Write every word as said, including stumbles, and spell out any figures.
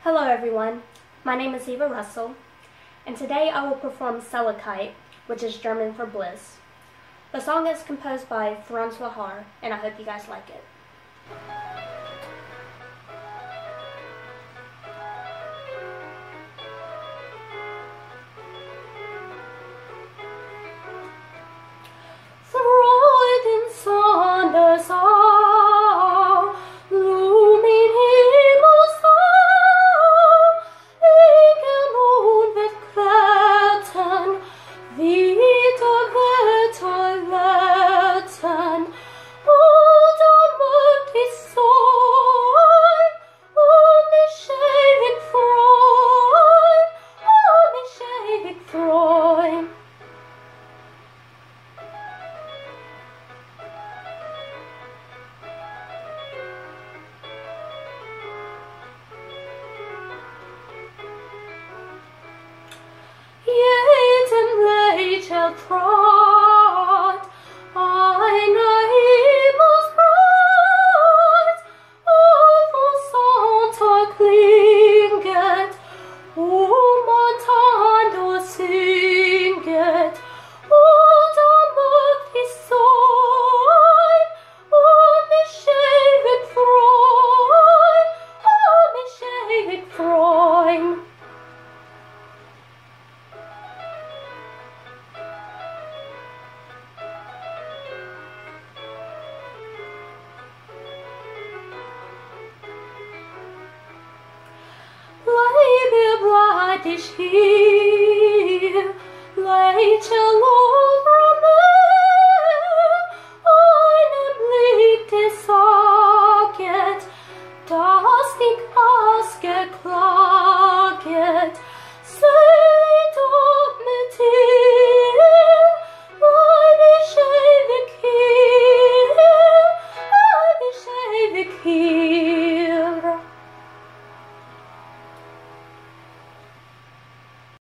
Hello everyone, my name is Eva Russell, and today I will perform Seligkett, which is German for bliss. The song is composed by Franz Lehar, and I hope you guys like it. Freuden, Sondersau, Lumin Himmelsau, Engel und Wettklärten, wieder Wetter letten, oder mögt ich sein, und mich ewig freuen, und mich ewig freuen. Jedem Lächeln trat eine Himmelsbreit, und vom Sonntag klinget, und man Tandor singet, oder mögt ich sein, und mich ewig freuen, und mich ewig freuen. Bleib ich hier, Lächeln über mir, einen Blick, der sagt, dass ich ausgeklagt.